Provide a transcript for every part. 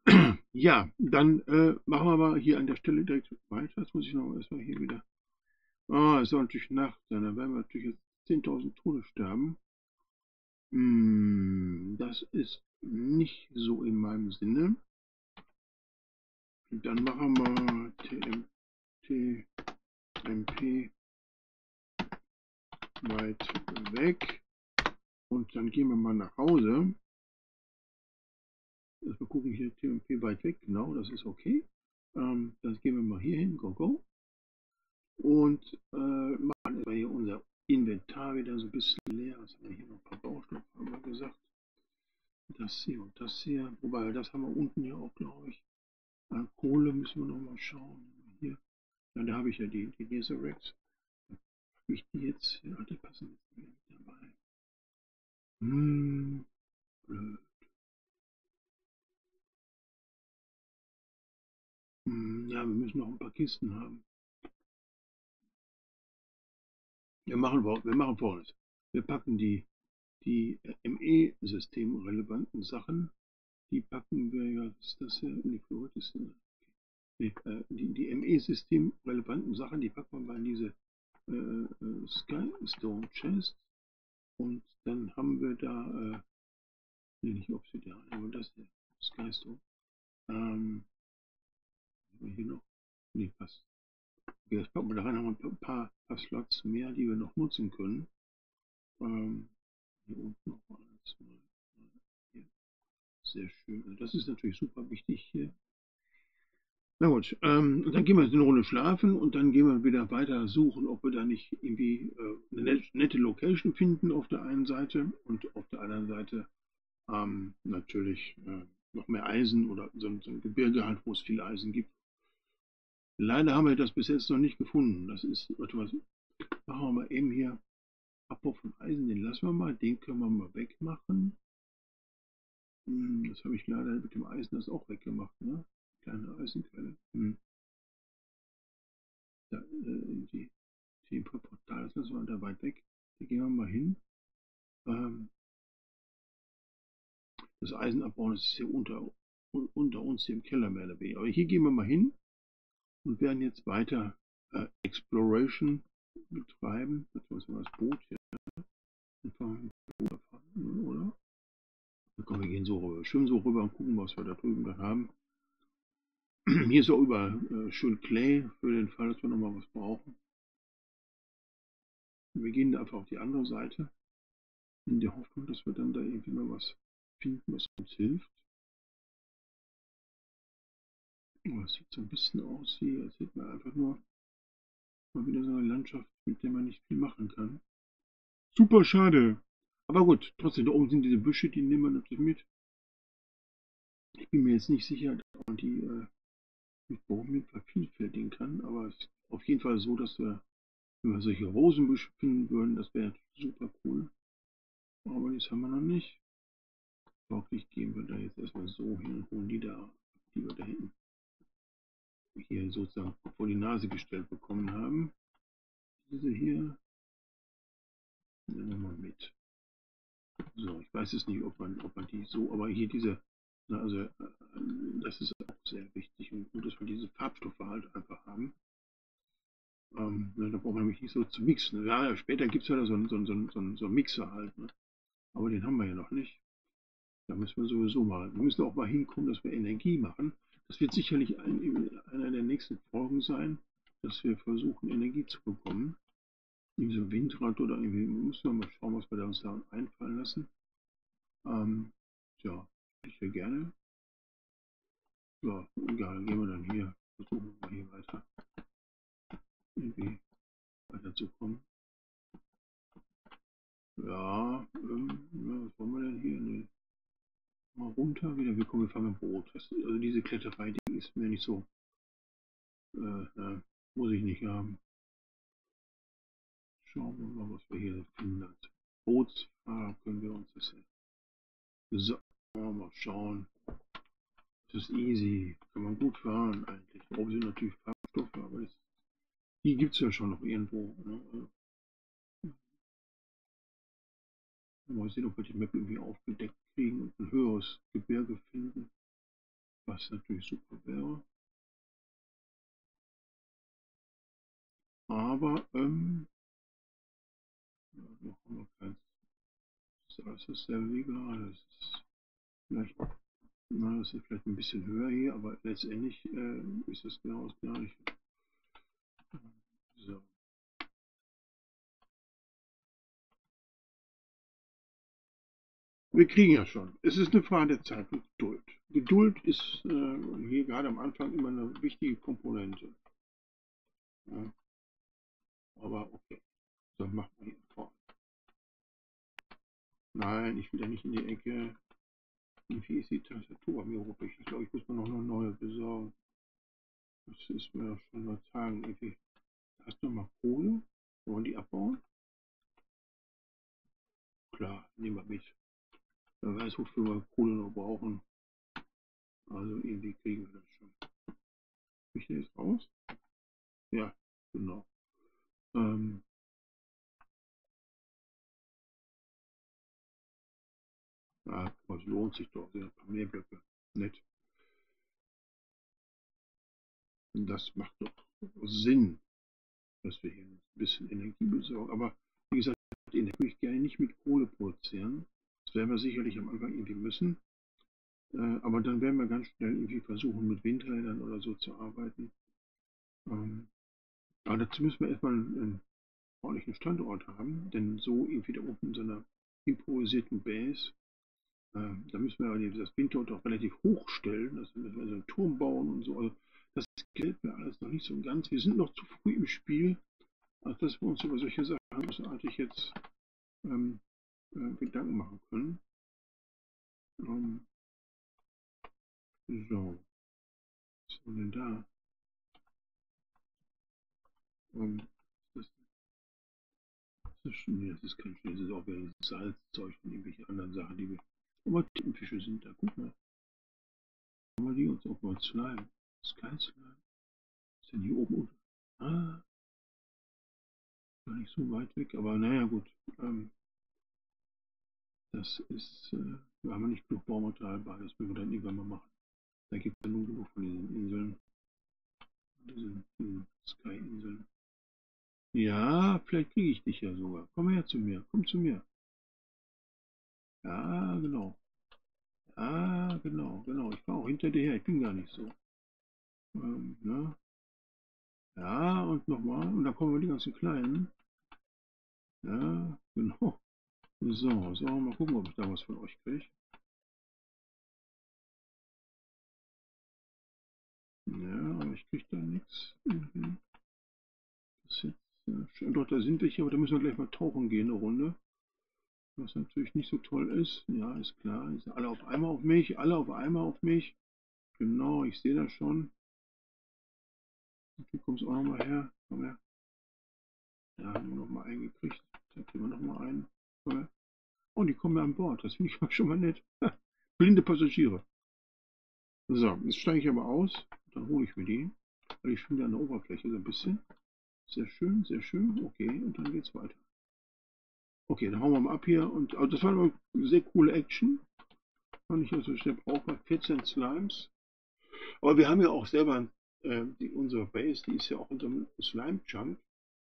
Ja, dann machen wir mal hier an der Stelle direkt weiter. Jetzt muss ich noch erstmal hier wieder. Ah, es soll natürlich Nacht sein. Dann werden wir natürlich jetzt 10.000 Tode sterben. Das ist nicht so in meinem Sinne. Dann machen wir TMP weit weg. Und dann gehen wir mal nach Hause. Wir gucken hier TMP weit weg. Genau, das ist okay. Dann gehen wir mal hier hin. Go, go. Und machen erstmal hier unser Inventar wieder so ein bisschen leer. Was haben wir hier noch? Ein paar Baustoffe haben wir gesagt. Das hier und das hier. Wobei, das haben wir unten ja auch, glaube ich. An Kohle müssen wir noch mal schauen. Hier. Ja, da habe ich ja die Resurrects. Habe ich die jetzt? Ja, die passen jetzt nicht mit dabei. Blöd. Ja, wir müssen noch ein paar Kisten haben. Wir machen Folgendes. Wir packen die ME-System-relevanten Sachen, die packen wir ja, was ist das hier? Die Fluid ist, nee, die ME-System-relevanten Sachen, die packen wir mal in diese Sky Stone Chest und dann haben wir da, nee, nicht Obsidian, aber das hier, Sky Stone. Haben wir hier noch? Nee, passt. Okay, das packen wir da rein, haben wir ein paar Slots mehr, die wir noch nutzen können. Hier unten noch alles mal. Hier. Sehr schön. Also das ist natürlich super wichtig hier. Na gut, und dann gehen wir jetzt eine Runde schlafen und dann gehen wir wieder weiter suchen, ob wir da nicht irgendwie eine nette Location finden auf der einen Seite und auf der anderen Seite natürlich noch mehr Eisen oder so ein Gebirge halt, wo es viel Eisen gibt. Leider haben wir das bis jetzt noch nicht gefunden. Das ist etwas, machen wir mal eben hier Abbau von Eisen, den lassen wir mal, den können wir mal wegmachen. Das habe ich leider mit dem Eisen das auch weggemacht, ne? Kleine Eisenquelle. Da, die Themenportal, das lassen wir da weit weg. Da gehen wir mal hin. Das Eisen abbauen, das ist hier unter uns hier im Keller mehr oder weniger. Aber hier gehen wir mal hin und werden jetzt weiter Exploration betreiben. Jetzt müssen wir das Boot hier fahren, oder? Komm, wir gehen so rüber, schwimmen so rüber und gucken, was wir da drüben dann haben. Hier ist auch überall schön Clay für den Fall, dass wir nochmal was brauchen. Wir gehen da einfach auf die andere Seite in der Hoffnung, dass wir dann da irgendwie mal was finden, was uns hilft. Oh, das sieht so ein bisschen aus wie, als hätten wir einfach nur mal wieder so eine Landschaft, mit der man nicht viel machen kann. Super schade. Aber gut, trotzdem, da oben sind diese Büsche, die nehmen wir natürlich mit. Ich bin mir jetzt nicht sicher, ob man die mit Bäumen vervielfältigen kann, aber es ist auf jeden Fall so, dass wir, wenn wir solche Rosenbüsche finden würden, das wäre super cool. Aber das haben wir noch nicht. Folglich gehen wir da jetzt erstmal so hin und holen die wir da hinten hier sozusagen vor die Nase gestellt bekommen haben. Diese hier nehmen wir mal mit. So, ich weiß jetzt nicht, ob man die so, aber hier diese, also das ist auch sehr wichtig und gut, dass wir diese Farbstoffe halt einfach haben. Da braucht man nämlich nicht so zu mixen. Ja, später gibt es ja so einen Mixer halt, ne? Aber den haben wir ja noch nicht. Da müssen wir sowieso mal, wir müssen auch mal hinkommen, dass wir Energie machen. Das wird sicherlich einer der nächsten Folgen sein, dass wir versuchen, Energie zu bekommen. Irgendwie so ein Windrad oder irgendwie, müssen wir mal schauen, was wir da uns da einfallen lassen. Ja, ich ja gerne. Ja, egal, gehen wir dann hier, versuchen wir hier weiter irgendwie weiterzukommen. Ja, was wollen wir denn hier? Nee, mal runter wieder. Wir kommen, wir fahren mit Boot. Also diese Kletterei, die ist mir nicht so, muss ich nicht haben. Schauen wir mal, was wir hier finden. Als Bootsfahrer können wir uns das hier. So, mal schauen. Das ist easy. Kann man gut fahren eigentlich. Oben sind natürlich Farbstoffe, aber die gibt es ja schon noch irgendwo. Ne? Mal sehen, ob wir die Map irgendwie aufgedeckt kriegen und ein höheres Gebirge finden, was Was natürlich super wäre. Aber, ja, noch haben wir keins. Das ist alles dasselbe wie gerade. Das ist vielleicht, na, das ist vielleicht ein bisschen höher hier, aber letztendlich ist das genau das Gleiche. So. Wir kriegen ja schon. Es ist eine Frage der Zeit und Geduld. Geduld ist hier gerade am Anfang immer eine wichtige Komponente. Ja, aber okay, so machen wir hier vor. Nein, ich will ja nicht in die Ecke. Wie ist die Tastatur bei mir ruppig? Ich glaube, ich muss mir noch eine neue besorgen. Das ist mir doch schon seit Tagen irgendwie. Hast du mal Kohle? Wollen die abbauen? Klar, nehmen wir mit. Wer weiß, wofür wir Kohle noch brauchen. Also irgendwie kriegen wir das schon. Bin ich da jetzt raus? Ja, genau. Ähm, ja, was lohnt sich doch? Ein paar mehr Blöcke. Nett. Und das macht doch Sinn, dass wir hier ein bisschen Energie besorgen. Aber wie gesagt, Energie möchte ich gerne nicht mit Kohle produzieren. Das werden wir sicherlich am Anfang irgendwie müssen. Aber dann werden wir ganz schnell irgendwie versuchen, mit Windrädern oder so zu arbeiten. Ähm, aber dazu müssen wir erstmal einen ordentlichen Standort haben, denn so irgendwie da unten in so einer improvisierten Base, da müssen wir ja das Windort auch relativ hoch stellen, dass wir so einen Turm bauen und so. Also das gefällt mir alles noch nicht so ganz. Wir sind noch zu früh im Spiel, als dass wir uns über solche Sachen großartig jetzt ähm, Gedanken machen können. Ähm, so, was ist denn da? Das, nee, das ist kein Schnee, das ist auch wieder Salzzeug und irgendwelche anderen Sachen, die wir. Aber Tintenfische sind da, guck mal. Haben wir die uns auch mal Slime? Sky Slime? Ist denn hier oben unten? Ah, gar nicht so weit weg, aber naja, gut. Ähm, das ist, wir haben ja nicht genug Baumaterial bei, das müssen wir dann irgendwann mal machen. Da gibt es ja nun genug von diesen Inseln, diesen Sky-Inseln. Ja, vielleicht kriege ich dich ja sogar. Komm her zu mir, komm zu mir. Ja, genau. Ja, genau, genau. Ich fahre auch hinter dir her, ich bin gar nicht so. Ja, ja, und nochmal. Und dann kommen wir die ganzen Kleinen. Ja, genau. So, mal gucken, ob ich da was von euch kriege. Ja, aber ich kriege da nichts. Mhm. Das ist jetzt, doch, da sind welche, aber da müssen wir gleich mal tauchen gehen, eine Runde. Was natürlich nicht so toll ist. Ja, ist klar. Die sind alle auf einmal auf mich, alle auf einmal auf mich. Genau, ich sehe das schon. Du kommst auch nochmal her. Komm her. Da haben wir nochmal einen gekriegt. Da kriegen wir nochmal einen. Komm her. Oh, die kommen ja an Bord. Das finde ich schon mal nett. Blinde Passagiere. So, jetzt steige ich aber aus. Dann hole ich mir die. Weil ich schwimme an der Oberfläche so ein bisschen. Sehr schön, sehr schön. Okay, und dann geht's weiter. Okay, dann hauen wir mal ab hier. Und also das war eine sehr coole Action. Fand ich also sehr brauchbar. 14 Slimes. Aber wir haben ja auch selber unsere Base, die ist ja auch unter einem Slime-Chunk,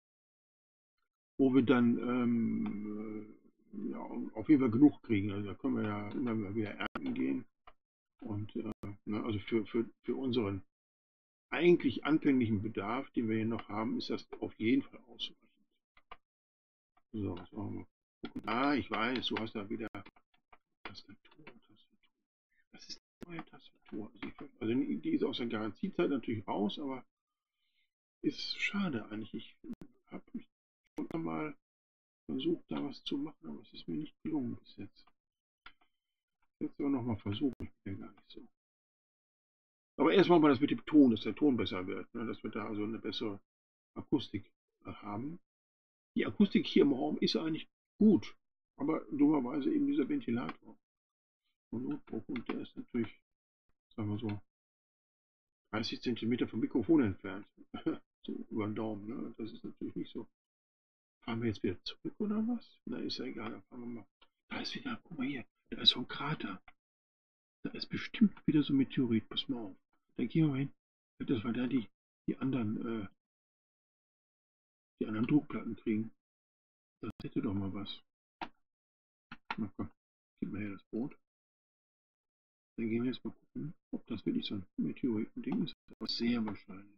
wo wir dann ja, auf jeden Fall genug kriegen. Also da können wir ja immer wieder ernten gehen. Und ne, also für unseren eigentlich anfänglichen Bedarf, den wir hier noch haben, ist das auf jeden Fall ausreichend. So, so. Ah, ich weiß, du hast da wieder Tastatur. Das ist eine neue Tastatur. Also die ist aus der Garantiezeit natürlich raus, aber ist schade eigentlich. Ich habe schon mal versucht, da was zu machen, aber es ist mir nicht gelungen bis jetzt. Jetzt aber nochmal versuchen, ich bin ja gar nicht so. Aber erstmal mal das mit dem Ton, dass der Ton besser wird, ne? Dass wir da also eine bessere Akustik haben. Die Akustik hier im Raum ist eigentlich gut, aber dummerweise eben dieser Ventilator von Notebook und der ist natürlich, sagen wir so, 30 Zentimeter vom Mikrofon entfernt. So über den Daumen, ne? Das ist natürlich nicht so. Fahren wir jetzt wieder zurück oder was? Na, ist ja egal, dann fahren wir mal. Da ist wieder, guck mal hier, da ist so ein Krater. Da ist bestimmt wieder so ein Meteorit. Pass mal auf. Da gehen wir mal hin. Dass wir da die anderen, die anderen Druckplatten kriegen. Das hätte doch mal was. Na komm, gib mir her das Brot. Dann gehen wir jetzt mal gucken, ob das wirklich so ein Meteoritending ist. Aber sehr wahrscheinlich.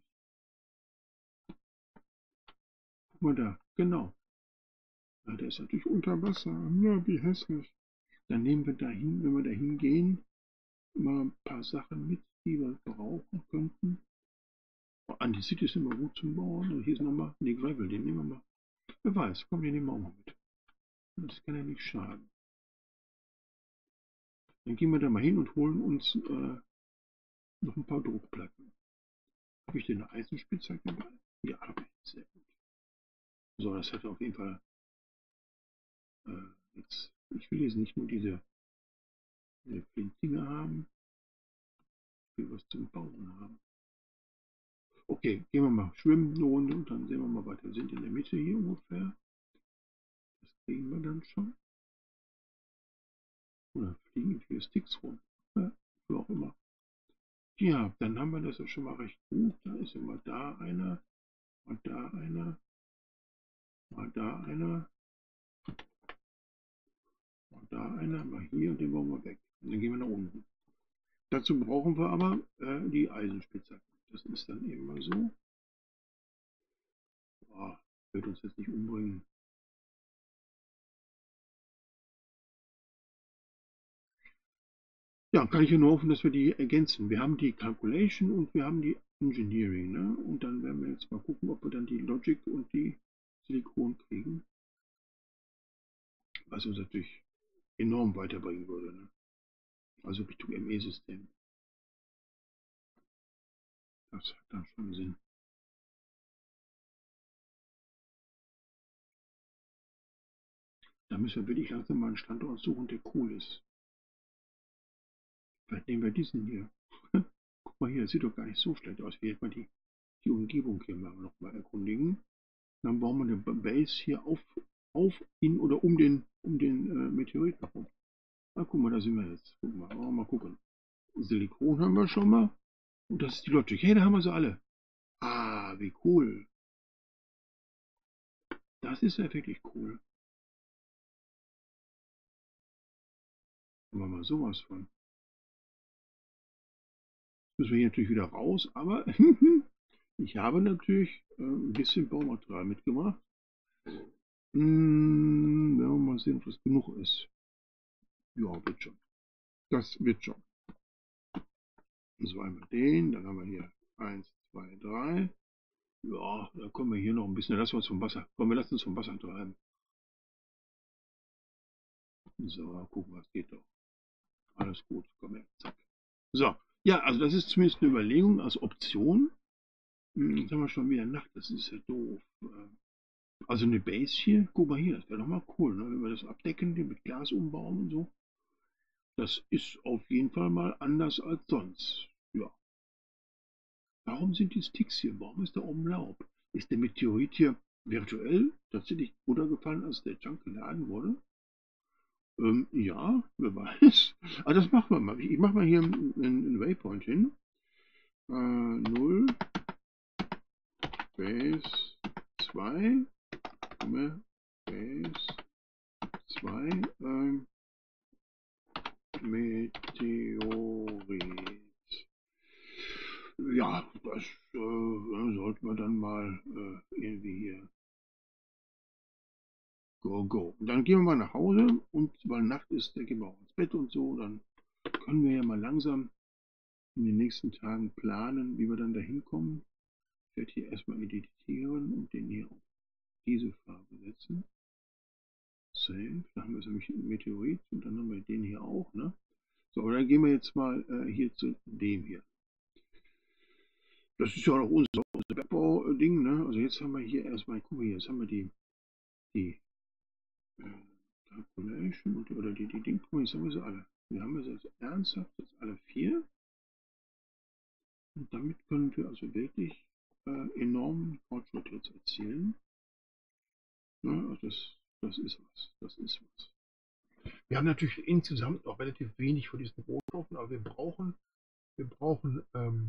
Guck mal da, genau. Ja, der ist natürlich unter Wasser. Na, wie hässlich. Dann nehmen wir dahin, wenn wir dahin gehen, mal ein paar Sachen mit, die wir brauchen könnten. Oh, Andesite ist immer gut zum Bauen. Und hier ist nochmal, ne, Gravel, den nehmen wir mal. Wer weiß, komm, den nehmen wir auch mal mit. Das kann ja nicht schaden. Dann gehen wir da mal hin und holen uns noch ein paar Druckplatten. Habe ich denn eine Eisenspitzhacke dabei? Ja, habe ich. Sehr gut. So, das hat auf jeden Fall jetzt. Ich will jetzt nicht nur diese Flintdinger haben, ich will was zum Bauen haben. Okay, gehen wir mal schwimmen eine Runde und dann sehen wir mal weiter. Wir sind in der Mitte hier ungefähr. Das kriegen wir dann schon. Oder fliegen hier Sticks rum. Ja, wo auch immer. Ja, dann haben wir das ja schon mal recht gut. Da ist immer da einer, mal da einer, mal da einer, mal da einer, mal hier und den bauen wir weg. Und dann gehen wir nach unten. Dazu brauchen wir aber die Eisenspitzhacke. Das ist dann eben mal so. Boah, wird uns jetzt nicht umbringen. Ja, kann ich ja nur hoffen, dass wir die ergänzen. Wir haben die Calculation und wir haben die Engineering. Ne? Und dann werden wir jetzt mal gucken, ob wir dann die Logic und die Silikon kriegen. Was uns natürlich enorm weiterbringen würde. Ne? Also Richtung ME-System. Das hat dann schon Sinn. Da müssen wir wirklich langsam mal einen Standort suchen, der cool ist. Vielleicht nehmen wir diesen hier. Guck mal hier, das sieht doch gar nicht so schlecht aus. Wir mal die Umgebung hier mal noch mal erkundigen. Dann bauen wir eine Base hier auf ihn oder um den Meteoriten herum. Ah, guck mal, da sind wir jetzt. Guck mal, mal gucken. Silikon haben wir schon mal. Und das ist die Logic. Hey, da haben wir sie alle. Ah, wie cool. Das ist ja wirklich cool. Haben wir mal sowas von. Müssen wir hier natürlich wieder raus, aber ich habe natürlich ein bisschen Baumaterial mitgemacht. Werden wir mal sehen, ob das genug ist. Ja, wird schon. Das wird schon. So einmal den, dann haben wir hier 1, 2, 3. Ja, da kommen wir hier noch ein bisschen. Lassen wir uns vom Wasser. Komm, wir lassen uns vom Wasser treiben. So, gucken, was geht doch. Alles gut, komm her, zack. So, ja, also das ist zumindest eine Überlegung als Option. Jetzt haben wir schon wieder Nacht, das ist ja doof. Also eine Base hier, guck mal hier, das wäre doch mal cool, ne? Wenn wir das abdecken, den mit Glas umbauen und so. Das ist auf jeden Fall mal anders als sonst. Ja. Warum sind die Sticks hier? Warum ist da oben Laub? Ist der Meteorit hier virtuell tatsächlich runtergefallen, als der Junk geladen wurde? Ja, wer weiß. Aber das machen wir mal. Ich mache mal hier einen Waypoint hin. 0, Base 2, Base 2, Meteorit. Ja, das sollten wir dann mal irgendwie hier go. Und dann gehen wir mal nach Hause und weil Nacht ist, dann gehen wir auch ins Bett und so. Dann können wir ja mal langsam in den nächsten Tagen planen, wie wir dann da hinkommen. Ich werde hier erstmal editieren und den hier auf diese Farbe setzen. Save. Da haben wir nämlich einen Meteorit und dann haben wir den hier auch. Ne? So, aber dann gehen wir jetzt mal hier zu dem hier. Das ist ja auch noch unser Bergbau-Ding. Ne? Also jetzt haben wir hier erstmal, guck mal hier, jetzt haben wir die Calculation oder die Ding. Guck mal, jetzt haben wir sie alle. Wir haben wir jetzt ernsthaft jetzt alle 4. Und damit können wir also wirklich enormen Fortschritt jetzt erzielen. Ja, also das ist was. Das ist was. Wir haben natürlich insgesamt noch relativ wenig von diesen Rohstoffen, aber wir brauchen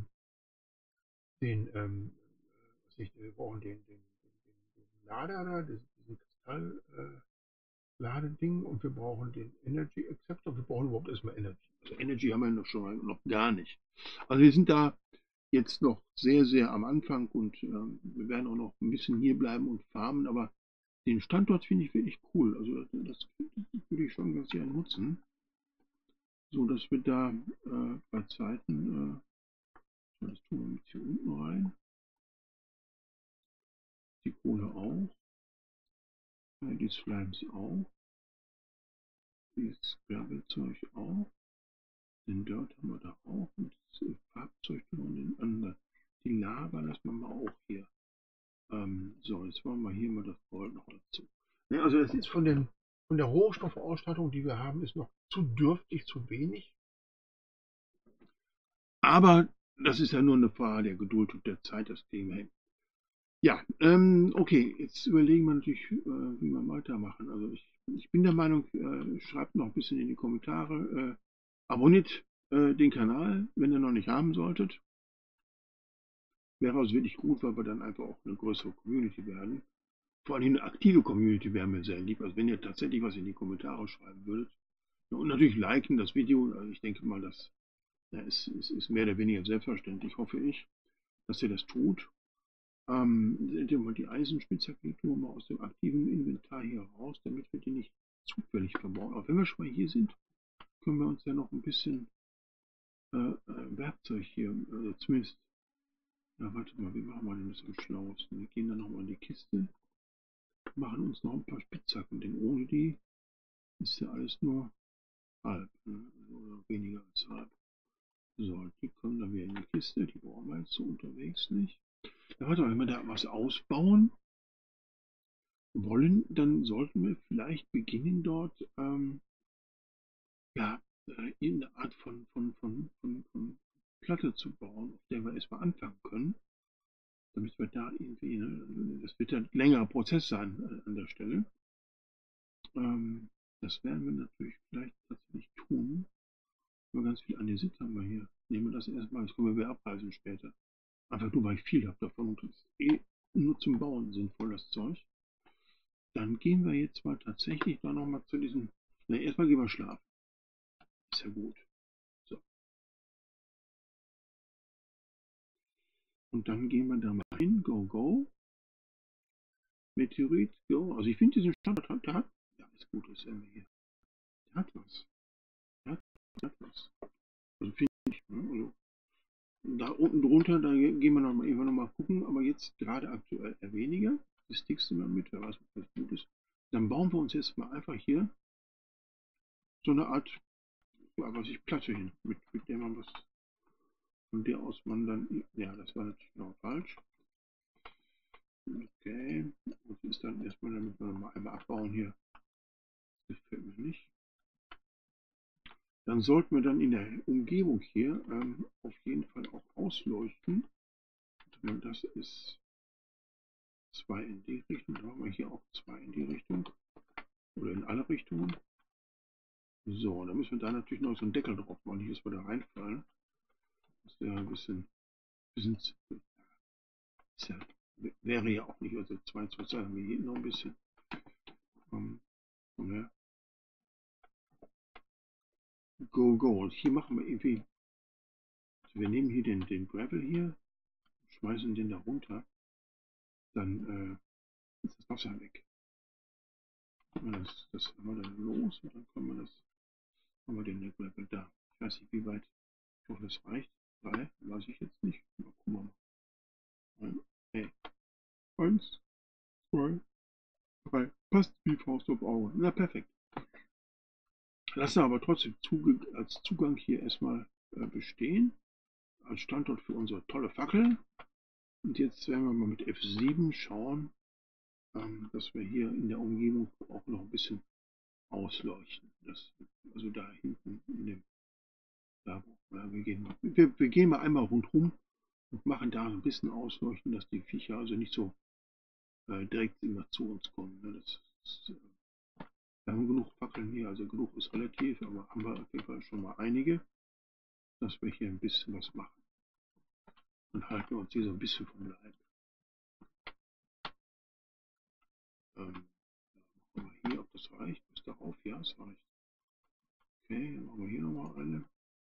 den, was nicht, wir brauchen den Lader da, diesen Kristall, Ladeding, und wir brauchen den Energy Acceptor. Wir brauchen überhaupt erstmal Energy. Also Energy haben wir noch schon mal noch gar nicht. Also wir sind da jetzt noch sehr, sehr am Anfang und wir werden auch noch ein bisschen hier bleiben und farmen, aber den Standort finde ich wirklich cool. Also das würde ich schon ganz gerne nutzen, so dass wir da bei Zeiten, das tun wir jetzt hier unten rein, die Kohle auch, die Slimes auch, das Gravelzeug auch, den Dirt haben wir da auch und das Farbzeug und den anderen. Die Lava lassen wir mal auch hier. So, jetzt machen wir hier mal das Gold noch dazu. Ja, also das ist von der Rohstoffausstattung, die wir haben, ist noch zu dürftig, zu wenig. Aber das ist ja nur eine Frage der Geduld und der Zeit, das kriegen wir hin. Ja, okay, jetzt überlegen wir natürlich, wie wir weitermachen. Also ich bin der Meinung, schreibt noch ein bisschen in die Kommentare, abonniert den Kanal, wenn ihr noch nicht haben solltet. Wäre also wirklich gut, weil wir dann einfach auch eine größere Community werden. Vor allem eine aktive Community wäre mir sehr lieb. Also wenn ihr tatsächlich was in die Kommentare schreiben würdet. Und natürlich liken das Video. Also ich denke mal, das ist mehr oder weniger selbstverständlich, hoffe ich, dass ihr das tut. Seht ihr mal die Eisenspitzhacke tun wir mal aus dem aktiven Inventar hier raus, damit wir die nicht zufällig verbauen. Aber wenn wir schon mal hier sind, können wir uns ja noch ein bisschen Werkzeug hier, zumindest, ja warte mal, wie machen wir denn das am schlauesten? Wir gehen dann nochmal in die Kiste, machen uns noch ein paar Spitzhacken, denn ohne die ist ja alles nur halb, ne? Oder weniger als halb. So, die kommen dann wieder in die Kiste, die brauchen wir jetzt so unterwegs nicht. Ja, warte mal, wenn wir da was ausbauen wollen, dann sollten wir vielleicht beginnen dort, ja, irgendeine Art von Platte zu bauen, auf der wir erstmal anfangen können, damit wir da irgendwie, ne, das wird ja ein längerer Prozess sein an der Stelle. Das werden wir natürlich vielleicht tatsächlich tun. Nur ganz viel Andesit haben wir hier. Nehmen wir das erstmal, das können wir wieder abreißen später. Einfach nur, weil ich viel habe davon und das ist eh nur zum Bauen sinnvoll, das Zeug. Dann gehen wir jetzt mal tatsächlich da nochmal zu diesem. Ne, erstmal gehen wir schlafen. Ist ja gut. So. Und dann gehen wir da mal hin. Go, go. Meteorit, go. Also ich finde diesen Standort, der hat. Ja, ist gut, ist er hier. Der hat was. Der hat was. Also finde ich. Ne? Also da unten drunter, da gehen wir noch mal, irgendwann nochmal gucken, aber jetzt gerade aktuell eher weniger. Das Stickst du mal mit, wer weiß, was gut ist. Dann bauen wir uns jetzt mal einfach hier so eine Art, ja, was ich, Platte hin, mit der man was, von der aus man dann, ja, das war natürlich noch falsch. Okay, das ist dann erstmal, damit wir mal einmal abbauen hier. Das gefällt mir nicht. Dann sollten wir dann in der Umgebung hier auf jeden Fall auch ausleuchten. Das ist 2 in die Richtung, dann haben wir hier auch 2 in die Richtung. Oder in alle Richtungen. So, dann müssen wir da natürlich noch so einen Deckel drauf machen, nicht, dass wir da reinfallen. Das wäre ein bisschen ist ja, wäre ja auch nicht, also 22 haben wir hier noch ein bisschen. Ja. Go, go. Und hier machen wir irgendwie, also wir nehmen hier den Gravel hier, schmeißen den da runter, dann ist das Wasser weg. Das haben wir dann los und dann können wir das, haben wir den Gravel da. Ich weiß nicht, wie weit, ich hoffe, das reicht. 3, weiß ich jetzt nicht. Mal gucken wir mal. Hey. 1, 2, 3. Passt wie Faust auf Auge. Na, perfekt. Lassen aber trotzdem als Zugang hier erstmal bestehen. Als Standort für unsere tolle Fackel. Und jetzt werden wir mal mit F7 schauen, dass wir hier in der Umgebung auch noch ein bisschen ausleuchten. Also da hinten in dem Labor. Ja, wir gehen mal einmal rundherum und machen da ein bisschen ausleuchten, dass die Viecher also nicht so direkt immer zu uns kommen. Ne? Das ist Wir haben genug Fackeln hier, also genug ist relativ, aber haben wir auf jeden Fall schon mal einige, dass wir hier ein bisschen was machen. Und halten uns hier so ein bisschen vom Leib. Machen wir hier, ob das reicht, bis darauf, ja, es reicht. Okay, dann machen wir hier nochmal eine.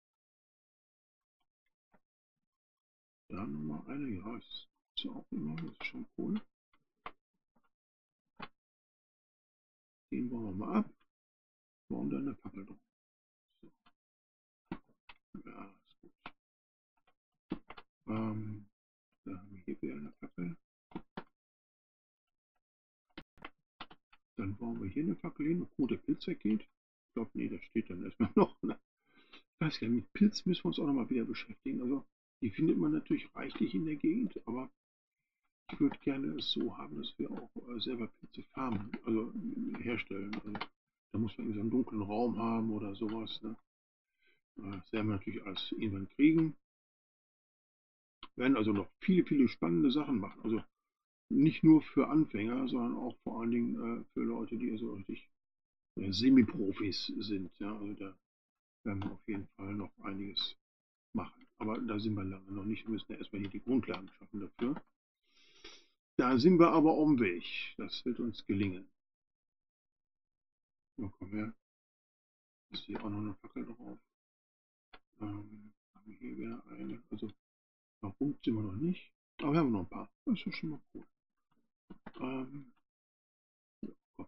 Da nochmal eine, ja, ist auch immer, das ist schon cool. Den bauen wir mal ab, bauen dann eine Fackel drauf. So. Ja, ist gut. Da haben wir hier wieder eine Fackel. Dann bauen wir hier eine Fackel hin, wo der Pilz weggeht. Ich glaube, nee, das steht dann erstmal noch. Ne? Ich weiß gar nicht, mit Pilz müssen wir uns auch nochmal wieder beschäftigen. Also, die findet man natürlich reichlich in der Gegend, aber ich würde gerne es so haben, dass wir auch selber Pilze farmen, also herstellen. Also, da muss man irgendwie so einen dunklen Raum haben oder sowas. Ne? Das werden wir natürlich alles irgendwann kriegen. Wir werden also noch viele, viele spannende Sachen machen. Also nicht nur für Anfänger, sondern auch vor allen Dingen für Leute, die also richtig Semi-Profis sind. Ja? Also da werden wir auf jeden Fall noch einiges machen. Aber da sind wir lange noch nicht. Wir müssen ja erstmal hier die Grundlagen schaffen dafür. Da sind wir aber auf dem Weg. Das wird uns gelingen. So, komm her. Ist hier auch noch eine Fackel drauf. Haben wir hier wieder eine. Also warum sind wir noch nicht? Aber wir haben noch ein paar. Das ist schon mal cool. Ähm, ja, komm.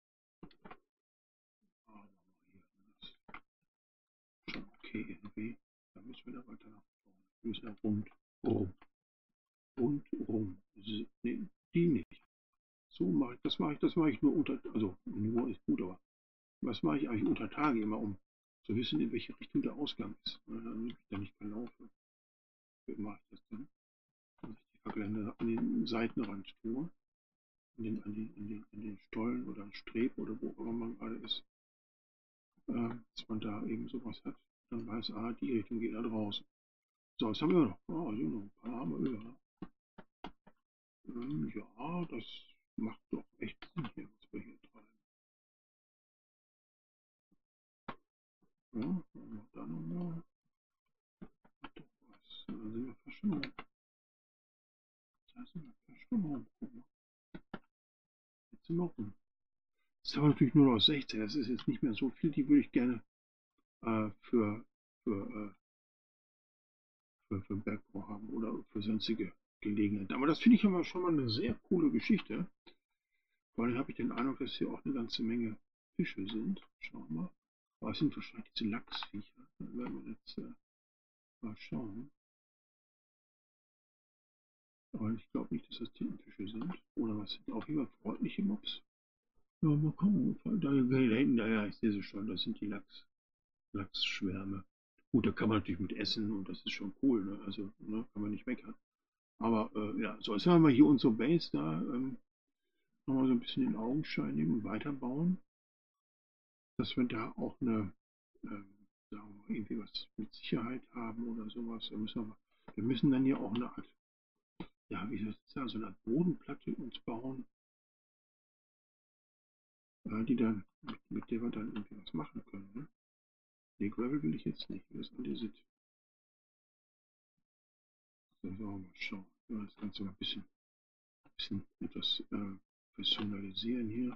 Aber hier ist schon okay irgendwie. Da müssen wir da weiter nach vorne. Wir müssen ja rum. Rundrum. Nee, die nicht. So mache ich, das mache ich nur unter, also nur ist gut, aber was mache ich eigentlich unter Tage immer, um zu wissen, in welche Richtung der Ausgang ist. Damit ich da nicht verlaufe. Wie mache ich das dann? Dass ich die Fackel an den Seitenrand tue, an den Stollen oder Streb oder wo auch immer man gerade ist, dass man da eben sowas hat. Dann weiß, die Richtung geht da draußen. So, was haben wir noch? Oh, hier noch ein paar haben wir über. Ja, das macht doch echt Sinn hier, was wir hier treiben. Ja, da nochmal. Da sind wir fast schon rum. Da sind wir fast schon rum. Guck mal. Jetzt sind wir rum. Das ist aber natürlich nur noch 16. Das ist jetzt nicht mehr so viel. Die würde ich gerne für, für, für Bergbau haben oder für sonstige Gelegenheiten. Aber das finde ich aber schon mal eine sehr coole Geschichte. Vor allem habe ich den Eindruck, dass hier auch eine ganze Menge Fische sind. Schauen wir mal. Aber es sind wahrscheinlich diese Lachsviecher. Da werden wir jetzt mal schauen. Aber ich glaube nicht, dass das Tintenfische sind. Oder was sind auch immer freundliche Mobs. Ja, mal gucken. Da hinten, ja, ich sehe sie schon. Das sind die Lachsschwärme. Gut, da kann man natürlich mit essen und das ist schon cool. Ne? Also ne, kann man nicht meckern. Aber ja, so, jetzt haben wir hier unsere Base da. Nochmal so ein bisschen den Augenschein nehmen und weiterbauen. Dass wir da auch eine, sagen wir mal, irgendwie was mit Sicherheit haben oder sowas. Wir müssen dann hier auch eine Art, ja, wie soll ich sagen, so eine Art Bodenplatte uns bauen, die dann, mit der wir dann irgendwie was machen können. Ne? Nee, Gravel will ich jetzt nicht. Das Andesit. So, sollen wir mal schauen. Ja, das Ganze mal ein bisschen etwas personalisieren hier.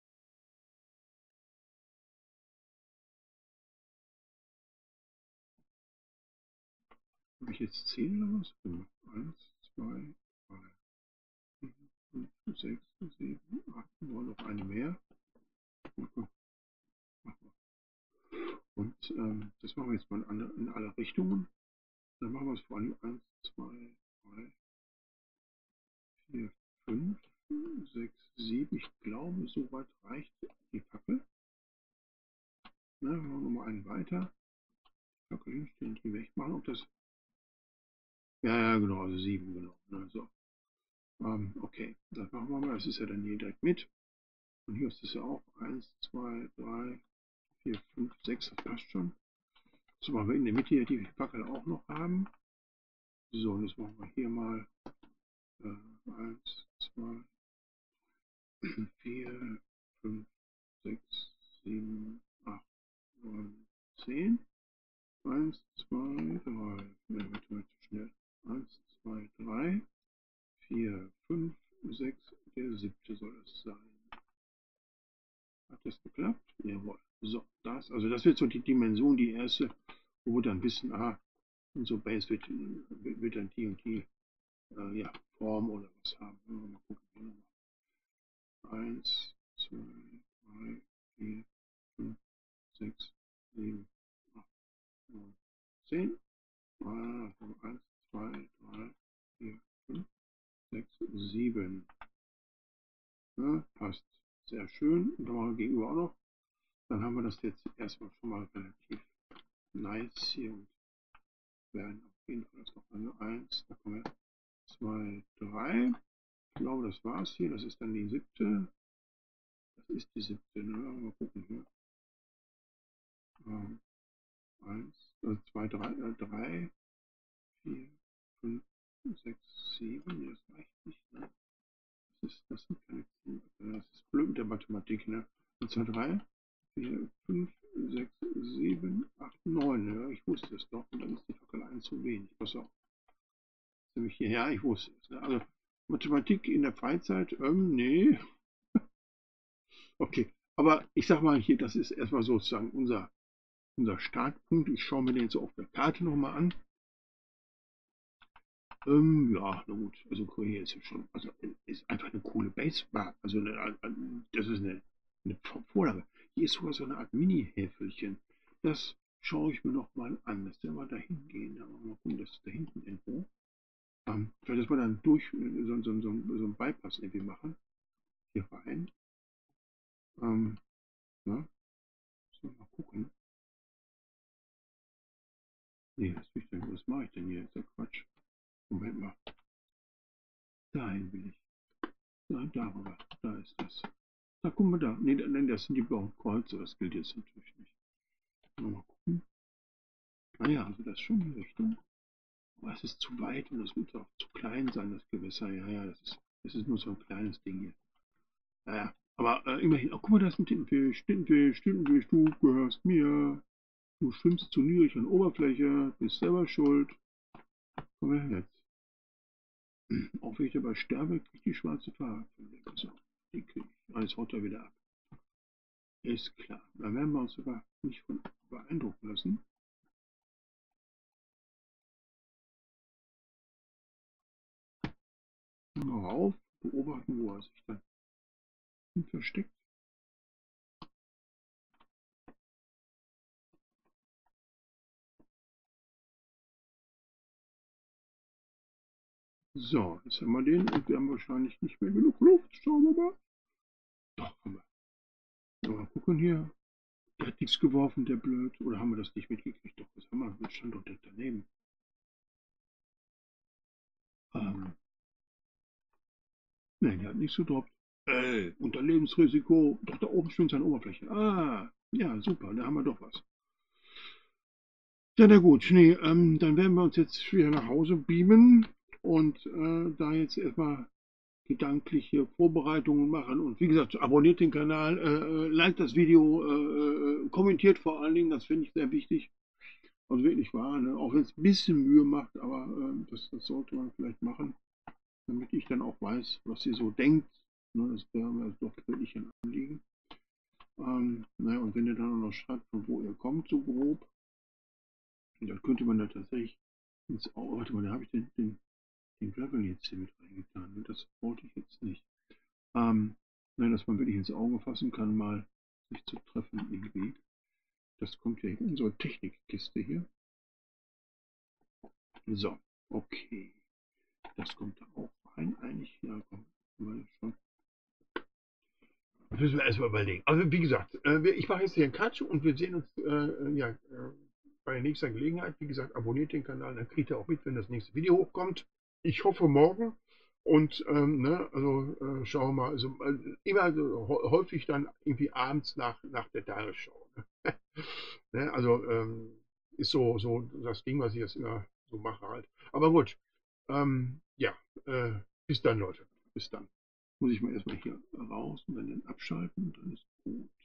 Habe ich jetzt 10 oder was? 1, 2, 3, 4, 5, 6, 7, 8, 9, noch eine mehr. Und das machen wir jetzt mal in alle Richtungen. Dann machen wir es vor allem 1, 2, 3, 4, 5, 6, 7. Ich glaube, soweit reicht die Fackel. Ne, machen wir nochmal einen weiter. Die Fackel hinstellen, die wegmachen. Ob das. Ja, ja, genau, also 7, genau. Ne, so. Okay, das machen wir mal. Das ist ja dann hier direkt mit. Und hier ist es ja auch 1, 2, 3, 4, 5, 6. Das passt schon. So, machen wir in der Mitte hier die Fackel auch noch haben. So, und jetzt machen wir hier mal 1, 2, 4, 5, 6, 7, 8, 9, 10. 1, 2, 3. Ne, warte mal zu schnell. 1, 2, 3, 4, 5, 6. Der 7. soll es sein. Hat das geklappt? Jawohl. So, das wird so die Dimension, die erste, wo wir dann wissen, unser Base wird dann die und die ja, Form oder was haben. Mal gucken. 1, 2, 3, 4, 5, 6, 7, 8, 9, 10. 1, 2, 3, 4, 5, 6, 7. Ja, passt. Sehr schön. Und dann machen wir gegenüber auch noch. Dann haben wir das jetzt erstmal schon mal relativ nice hier und werden auf jeden Fall das noch eine 1. Da kommen wir 2, 3. Ich glaube, das war's hier. Das ist dann die 7. Das ist die 7. Ne? Mal gucken hier. 1, 2, 3, 4, 5, 6, 7. Das reicht nicht. Ne? Das sind keine 10. Das ist blöd mit der Mathematik. Ne? 1, 2, 3, 4, 5, 6, 7, 8, 9. Ja, ich wusste es doch. Und dann ist die Fackel 1 zu wenig. Pass auf. Nämlich hierher, ich wusste es. Ne? Also Mathematik in der Freizeit, nee. Okay. Aber ich sag mal hier, das ist erstmal sozusagen unser Startpunkt. Ich schaue mir den so auf der Karte nochmal an. Ja, na gut. Also Korea ist ja schon, also ist einfach eine coole Basebar. Also das ist eine Vorlage. Hier ist sogar so eine Art Mini-Häfelchen. Das schaue ich mir noch mal an. Das werden wir da hingehen. Da mal gucken, das ist da hinten irgendwo. Vielleicht, dass wir dann durch so einen Bypass irgendwie machen. Hier rein. Ja, so, mal gucken. Nee, was mache ich denn hier? Ist ja Quatsch. Moment mal. Dahin will ich. Darüber. Da ist das. Da gucken wir da. Nee, das sind die blauen Kreuze. Das gilt jetzt natürlich nicht. Mal gucken. Ja, also das ist schon die Richtung. Aber es ist zu weit und es wird auch zu klein sein, das Gewässer. Ja, das ist nur so ein kleines Ding hier. Naja, aber immerhin. Oh, guck mal, da ist ein Tintenfisch. Tintenfisch, Tintenfisch, du gehörst mir. Du schwimmst zu niedrig an Oberfläche. Bist selber schuld. Komm her jetzt. Auch wenn ich dabei sterbe, krieg ich die schwarze Farbe. So, die krieg ich. Alles haut er wieder ab. Ist klar. Da werden wir uns aber nicht von beeindrucken lassen. Mal rauf, beobachten, wo er sich dann versteckt. So, jetzt haben wir den und wir haben wahrscheinlich nicht mehr genug Luft. Schauen wir mal. Doch, haben wir. Mal gucken hier. Der hat nichts geworfen, der blöd. Oder haben wir das nicht mitgekriegt? Doch, was haben wir? Das stand doch direkt daneben. Nein, der hat nichts gedroppt. Unter Lebensrisiko. Doch, da oben schwimmt seine Oberfläche. Ja, super, da haben wir doch was. Ja, na gut, nee, dann werden wir uns jetzt wieder nach Hause beamen und da jetzt erstmal gedankliche Vorbereitungen machen. Und wie gesagt, abonniert den Kanal, liked das Video, kommentiert vor allen Dingen, das finde ich sehr wichtig. Also wirklich wahr, ne? Auch wenn es ein bisschen Mühe macht, aber das sollte man vielleicht machen, damit ich dann auch weiß, was ihr so denkt. Ne? Das wäre mir doch wirklich ein Anliegen. Naja, und wenn ihr dann auch noch schreibt, von wo ihr kommt, so grob, dann könnte man da tatsächlich ins Auge, warte mal, da habe ich den Gravel jetzt hier mit reingetan. Ne? Das wollte ich jetzt nicht. Nein, dass man wirklich ins Auge fassen kann, mal sich zu treffen irgendwie. Das kommt ja in unsere Technikkiste hier. So, okay. Das kommt da auch rein eigentlich. Ja, komm, mal schon. Das müssen wir erstmal überlegen. Also wie gesagt, ich mache jetzt hier einen Cut und wir sehen uns bei der nächsten Gelegenheit. Wie gesagt, abonniert den Kanal, dann kriegt ihr auch mit, wenn das nächste Video hochkommt. Ich hoffe morgen. Und ne, also schauen wir mal, also immer so häufig dann irgendwie abends nach der Tagesschau. Ne? Ne, also ist so das Ding, was ich jetzt immer so mache halt. Aber gut, ja, bis dann, Leute. Bis dann. Muss ich mal erstmal hier raus und dann den abschalten und dann ist gut.